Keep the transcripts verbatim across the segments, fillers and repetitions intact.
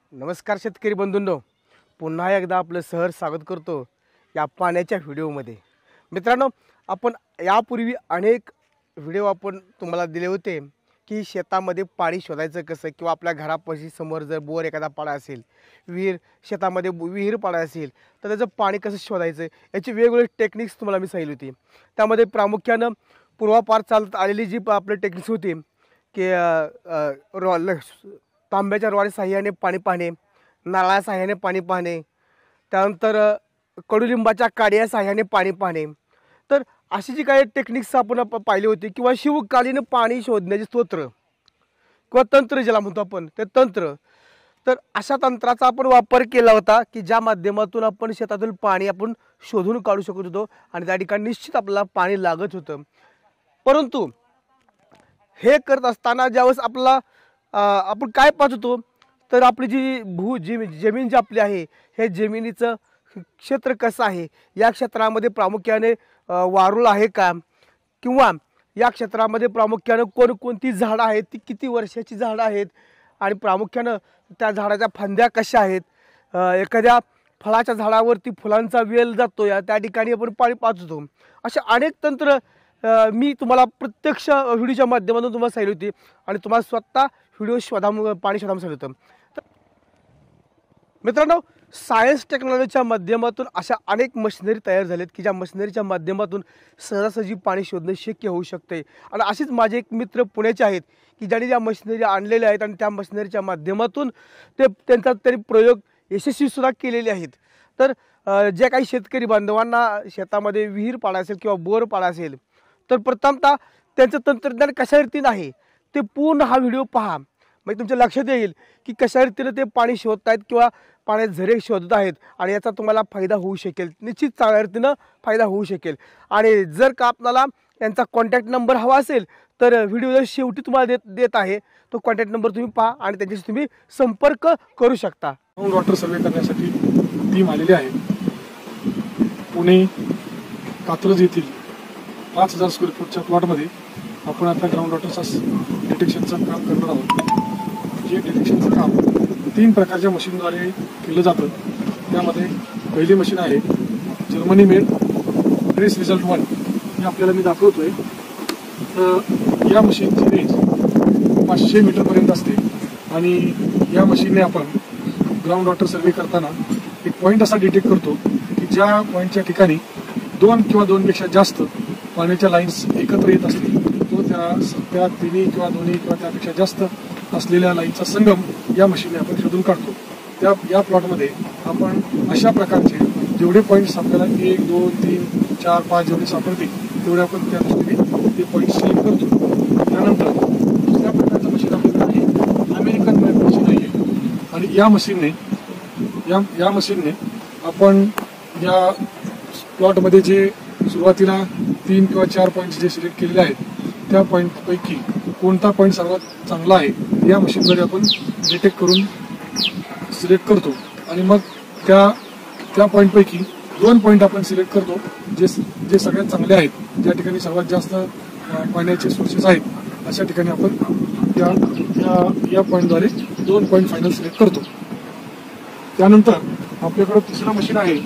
नमस्कार शेतकरी बंधूंनो, पुन्हा एकदा आपलं सहर्ष स्वागत करतो या पाण्याच्या व्हिडिओमध्ये। मित्रांनो, आपण यापूर्वी अनेक व्हिडिओ आपण तुम्हाला दिले होते की शेतामध्ये पाणी शोधायचं कसं, किंवा आपल्या घरापाशी समोर जर बोर एखादा पाडा असेल, विहीर शेतामध्ये विहीर पाडा असेल तर त्याचं पाणी कसं शोधायचं याची वेगवेगळी टेक्निक्स तुम्हाला मी सांगितली होती। त्यामध्ये प्रामुख्याने पूर्वापार चालत आलेली जी आपली टेक्निक्स होती की रॉल तांब्याच्या रॉड साह्याने पाणी पाहणे, नारळा साह्याने पाणी पाहणे, त्यानंतर कडुलिंबाच्या काड्या साह्याने पाणी पाहणे, तर अशी जी काही टेक्निक्स आपण पाहिली होती, किंवा शिवकालीन पाणी शोधण्याचे स्तोत्र किंवा तंत्र ज्याला म्हणतो आपण ते तंत्र, तर अशा तंत्राचा आपण वापर केला होता की ज्या माध्यमातून आपण शेतातील पाणी आपण शोधून काढू शकत होतो आणि त्या ठिकाणी निश्चित आपल्याला पाणी लागत होतं। परंतु हे करत असताना ज्यावेळेस आपला आपण काय पाहत होतो, तर आपली जी भू जी जमीन जी आपली आहे, हे जमिनीचं क्षेत्र कसं आहे, या क्षेत्रामध्ये प्रामुख्याने वारुळ आहे का, किंवा या क्षेत्रामध्ये प्रामुख्याने कोणकोणती झाडं आहेत, ती किती वर्षाची झाडं आहेत, आणि प्रामुख्याने त्या झाडाच्या फांद्या कशा आहेत, एखाद्या फळाच्या झाडावरती फुलांचा वेल जातो या त्या ठिकाणी आपण पाणी पाहत होतो। असे अनेक तंत्र मी तुम्हाला प्रत्यक्ष व्हिडिओच्या माध्यमातून तुम्हाला सांगितली होती आणि तुम्हाला स्वतः व्हिडिओ शोधा पाणी शोधा सांगितलं होतं। तर मित्रांनो, सायन्स टेक्नॉलॉजीच्या माध्यमातून अशा अनेक मशिनरी तयार झालेत की ज्या मशिनरीच्या माध्यमातून सहजासहजी पाणी शोधणे शक्य होऊ शकते। आणि अशीच माझे एक मित्र पुण्याचे आहेत की ज्यांनी ज्या मशिनरी आणलेल्या आहेत आणि त्या मशिनरीच्या माध्यमातून ते त्यांचा तरी प्रयोग यशस्वीसुद्धा केलेले आहेत। तर जे काही शेतकरी बांधवांना शेतामध्ये विहीर पाडा असेल किंवा बोर पाडा असेल, तर प्रथमतः त्यांचं तंत्रज्ञान कशा रीतीने आहे ते पूर्ण हा व्हिडिओ पहा, म्हणजे तुमच्या लक्षात येईल की कशा रीतीने ते पाणी शोधत आहेत किंवा पाण्यात झरे शोधत आहेत, आणि याचा तुम्हाला फायदा होऊ शकेल, निश्चित चांगल्या रीतीनं फायदा होऊ शकेल। आणि जर का आपल्याला यांचा कॉन्टॅक्ट नंबर हवा असेल तर व्हिडिओच्या शेवटी तुम्हाला देत देत आहे, तो कॉन्टॅक्ट नंबर तुम्ही पहा आणि त्यांच्याशी तुम्ही संपर्क करू शकता। ग्राउंड वॉटर सर्वे करण्यासाठी टीम आलेली आहे। पुणे कात्रज येथील पाच हजार स्क्वेअर फूटच्या प्लॉटमध्ये आपण आता ग्राउंड वॉटरचा डिटेक्शनचं काम करणार आहोत। जे डिटेक्शनचं काम तीन प्रकारच्या मशीनद्वारे केलं जातं। त्यामध्ये पहिली मशीन आहे Germany made trace result one, हे आपल्याला मी दाखवतोय। तर या मशीनची रेंज पाचशे मीटरपर्यंत असते आणि या मशीनने आपण ग्राउंड वॉटर सर्वे करताना एक पॉईंट असा डिटेक्ट करतो की ज्या पॉईंटच्या ठिकाणी दोन किंवा दोनपेक्षा जास्त पाण्याच्या लाईन्स एकत्र येत असतील, तो त्या त्या तिन्ही किंवा दोन्ही किंवा त्यापेक्षा जास्त असलेल्या लाईनचा संगम या मशीनने आपण शोधून काढतो। त्या या प्लॉटमध्ये आपण अशा प्रकारचे जेवढे पॉईंट्स आपल्याला एक दोन तीन चार पाच जेवढे सापडतील तेवढे आपण त्या दृष्टीने ते पॉईंट सिलेक्ट करतो। त्यानंतर दुसऱ्या प्रकारचं मशीन आपल्याकडे आहे अमेरिकन मेड मशीन आहे, आणि या मशीनने या या मशीनने आपण या प्लॉटमध्ये जे सुरुवातीला तीन किंवा चार पॉईंट्स जे सिलेक्ट केलेले आहेत त्या पॉईंटपैकी कोणता पॉईंट सर्वात चांगला आहे या मशीनद्वारे आपण डिटेक्ट करून सिलेक्ट करतो, आणि मग त्या त्या पॉईंटपैकी दोन पॉईंट आपण सिलेक्ट करतो जे जे सगळ्यात चांगले आहेत, ज्या ठिकाणी सर्वात जास्त पाण्याचे सोर्सेस आहेत, अशा ठिकाणी आपण त्या या या पॉईंटद्वारे दोन पॉईंट फायनल सिलेक्ट करतो। त्यानंतर आपल्याकडे तिसरं मशीन आहे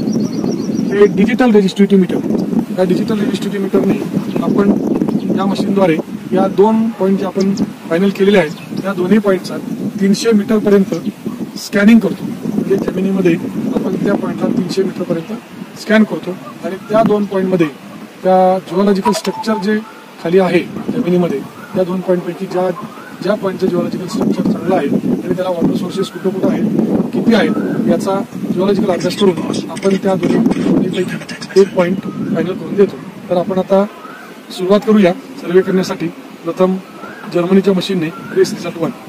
ते डिजिटल रेजिस्ट्रेटिव्ह मीटर। या डिजिटल रेजिस्ट्रेटिव्ह मीटरने आपण या मशीनद्वारे या दोन पॉईंट जे आपण फायनल केलेले आहेत त्या दोन्ही पॉईंटचा तीनशे मीटरपर्यंत स्कॅनिंग करतो। म्हणजे जमिनीमध्ये आपण त्या पॉईंटला तीनशे मीटरपर्यंत स्कॅन करतो, आणि त्या दोन पॉईंटमध्ये त्या जिओलॉजिकल स्ट्रक्चर जे खाली आहे जमिनीमध्ये त्या दोन पॉईंटपैकी ज्या ज्या पॉईंटचं जिओलॉजिकल स्ट्रक्चर चांगलं आहे आणि त्याला वॉटर सोर्सेस कुठं कुठं आहेत, किती आहेत, याचा जिओलॉजिकल अभ्यास करून आपण त्या दोन्ही दोन्हीपैकी एक पॉईंट फायनल करून देतो। तर आपण आता सुरुवात करूया सर्वे करण्यासाठी। प्रथम जर्मनीच्या मशीनने ट्रेस रिझल्ट वन।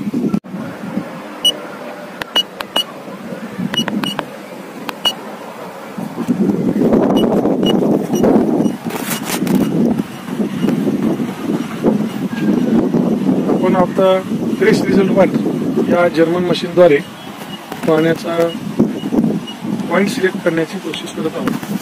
आपण आता ट्रेस रिझल्ट वन या जर्मन मशीनद्वारे पाण्याचा पॉईंट सिलेक्ट करण्याची कोशिश करत आहोत।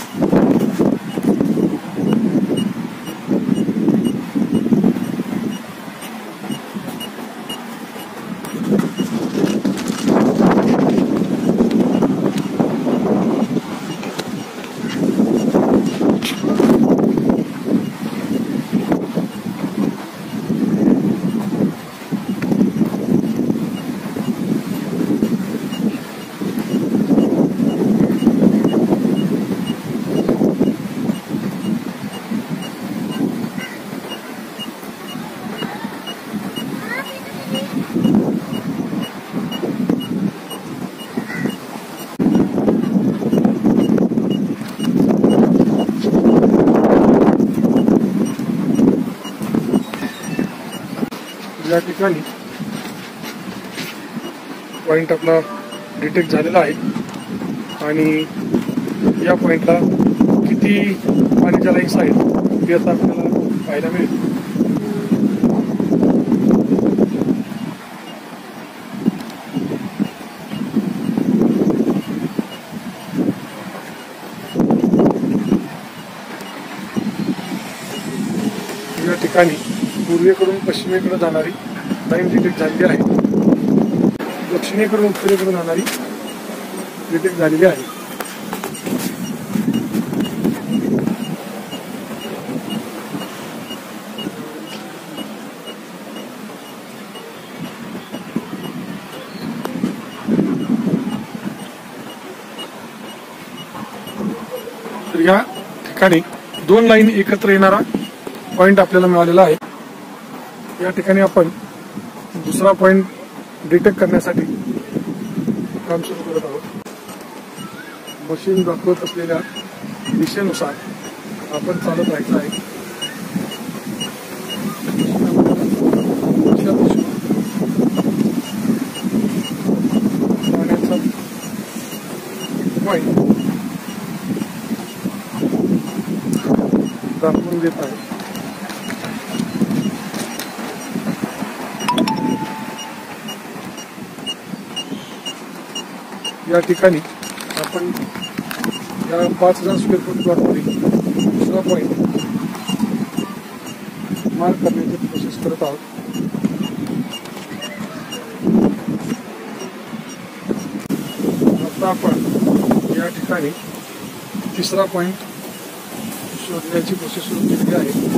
या ठिकाणी पॉइंट आपला डिटेक्ट झालेला आहे आणि या पॉइंटला किती पाण्याच्या लाईन्स आहेत ते आता आपल्याला पाहायला मिळेल. या ठिकाणी पूर्वेकडून पश्चिमेकडे जाणारी लाईन डिटेक्ट झालेली आहे, दक्षिणेकडून उत्तरेकडे जाणारी डिटेक्ट झालेली आहे. तर या ठिकाणी दोन लाईन एकत्र येणारा पॉइंट आपल्याला मिळालेला आहे. या ठिकाणी आपण दुसरा पॉइंट डिटेक्ट करण्यासाठी काम सुरू करत आहोत. मशीन दाखवत असलेल्या दिशेनुसार आपण चालत राहायचं आहे. पाण्याचा पॉइंट दाखवून देत आहे. या ठिकाणी आपण या पाच हजार स्क्वेअर फूट प्लॉटमध्ये दुसरा पॉइंट मार्क करण्याची प्रोसेस करत आहोत. आता आपण या ठिकाणी तिसरा पॉइंट शोधण्याची प्रोसेस सुरू केलेली आहे.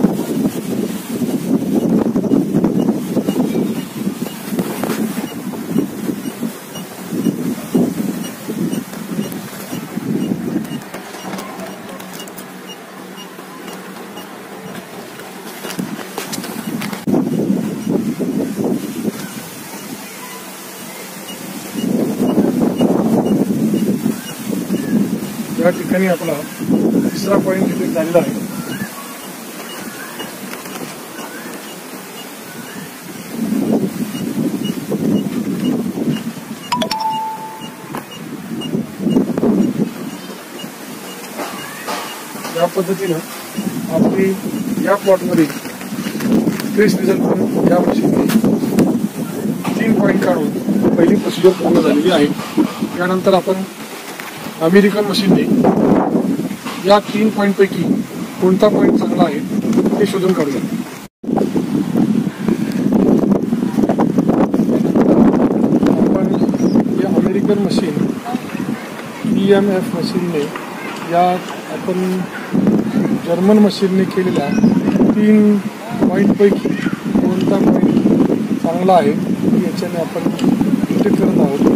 या ठिकाणी आपला तिसरा पॉइंट डिटेक्ट झालेला आहे. या पद्धतीनं आपली या प्लॉटमध्ये ट्रेस रिझल्ट करून या मशीनने तीन पॉइंट काढून पहिली प्रोसिजर पूर्ण झालेली आहे. त्यानंतर आपण अमेरिकन मशीनने या तीन पॉइंट पैकी कोणता पॉइंट चांगला आहे ते शोधून काढूया. आपण या American machine E M F मशीनने या आपण जर्मन मशीनने केलेल्या तीन पॉइंट पैकी कोणता पॉइंट चांगला आहे याच्याने आपण डिटेक्ट करत आहोत.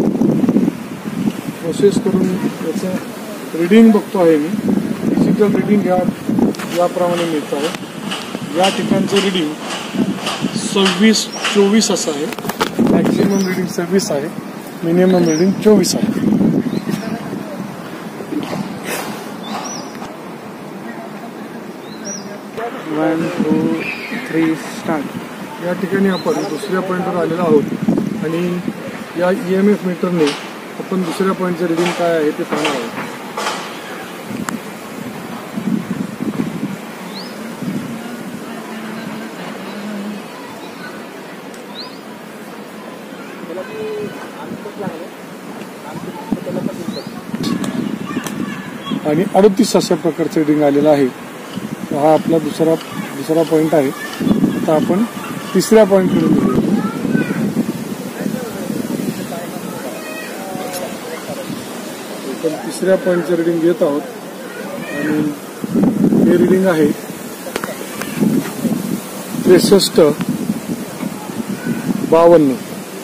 प्रोसेस करून याचं रीडिंग बघतो आहे मी. डिजिटल रीडिंग या याप्रमाणे मिळतं आहे. या ठिकाणचं रीडिंग सव्वीस चोवीस असं आहे. मॅक्झिमम रीडिंग सव्वीस आहे, मिनिमम रीडिंग चोवीस आहे. One two three start. या ठिकाणी आपण दुसऱ्या पॉईंटवर आलेलो आहोत आणि या ई एम एफ मीटरने आपण दुसऱ्या पॉईंटचं रीडिंग काय आहे ते पाहणार आहोत. आणि अडतीस अशा प्रकारचं रीडिंग आलेलं आहे. हा आपला दुसरा दुसरा पॉईंट आहे. आता आपण तिसऱ्या पॉईंटकडे निघूया. आपण तिसऱ्या पॉईंटचं रीडिंग घेत आहोत आणि हे रीडिंग आहे त्रेसष्ट बावन्न.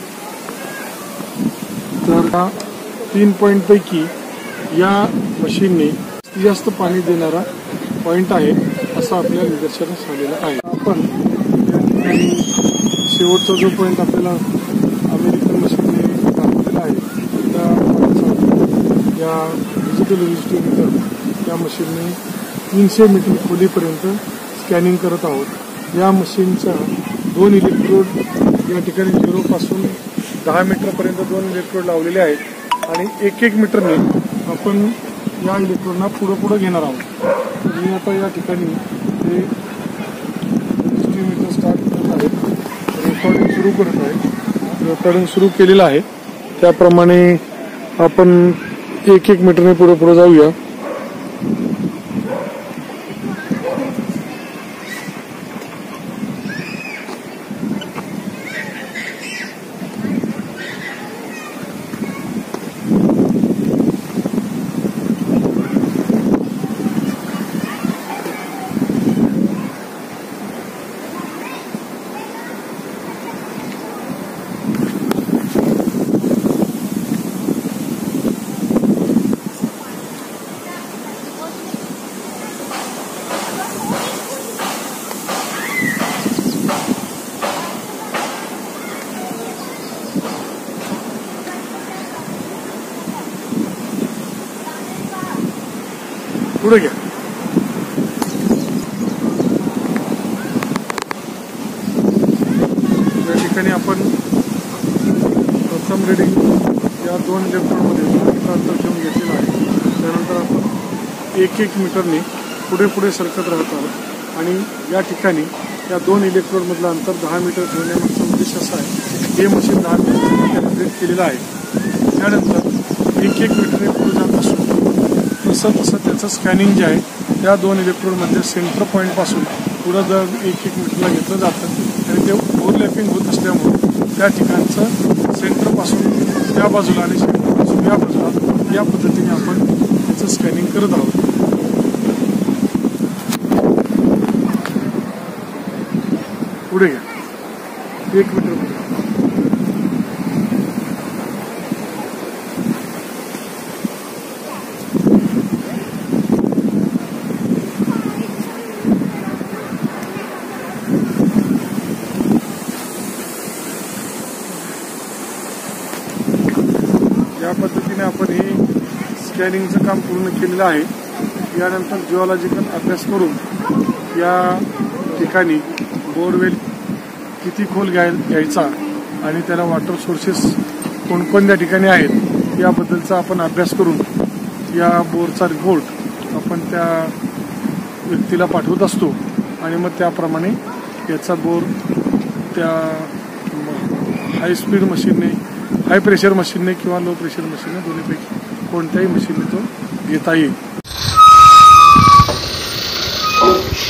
तर हा तीन पॉईंट पैकी या मशीनने जास्त पाणी देणारा पॉईंट आहे असं आपल्या निदर्शनास आलेलं आहे. आपण या ठिकाणी शेवटचा जो पॉईंट आपल्याला अमेरिकन मशीनने दाखवलेला आहे त्या या डिजिटल रजिस्ट्रोमीटर या मशीनने तीनशे मीटर खोलीपर्यंत स्कॅनिंग करत आहोत. या मशीनचा दोन इलेक्ट्रोड या ठिकाणी झिरो पासून दहा मीटरपर्यंत दोन इलेक्ट्रोड लावलेले आहेत आणि एक एक मीटरने आपण या इलेक्ट्रोडना पुढं पुढं घेणार आहोत. तर मी आता या ठिकाणी हे मीटर स्टार्ट करत आहे, रेकॉर्डिंग सुरू करत आहे. रेकॉर्डिंग सुरू केलेलं आहे. त्याप्रमाणे आपण एक एक मीटरने पुढे पुढे जाऊया. पुढे घ्या. या ठिकाणी आपण प्रथम रिडिंग या दोन इलेक्ट्रोडमध्ये अंतर घेऊन घेतलेलं आहे. त्यानंतर आपण एक एक मीटरने पुढे पुढे सरकत राहत आहोत आणि या ठिकाणी या दोन इलेक्ट्रोडमधलं अंतर दहा मीटर ठेवण्यामागचा उद्देश असा आहे. हे मशीन दहा मीटर कॅलिब्रेट केलेलं आहे. त्यानंतर एक एक मीटरने पुढे जात असतो तसं तसं त्याचं स्कॅनिंग जे आहे त्या दोन इलेक्ट्रोडमध्ये सेंटर पॉईंटपासून पुढं जर एक एक मीटरला घेतलं जातं आणि ते ओव्हरलॅपिंग होत असल्यामुळे त्या ठिकाणचं सेंटरपासून त्या बाजूला आणि सेंटरपासून या बाजूला या पद्धतीने आपण त्याचं स्कॅनिंग करत आहोत. पुढे घ्या. एक मीटर पुढे. या पद्धतीने आपण हे स्कॅनिंगचं काम पूर्ण केलेलं आहे. यानंतर जिओलॉजिकल अभ्यास करून या ठिकाणी बोरवेल किती खोल घ्याय घ्यायचा आणि त्याला वॉटर सोर्सेस कोणकोणत्या ठिकाणी आहेत याबद्दलचा आपण अभ्यास करून या बोरचा रिपोर्ट आपण त्या व्यक्तीला पाठवत असतो आणि मग त्याप्रमाणे याचा बोर त्या हाय स्पीड मशीनने हाय प्रेशर मशीनने किंवा लो प्रेशर मशीनने दोन्हीपैकी कोणत्याही मशीनने तो घेता येईल.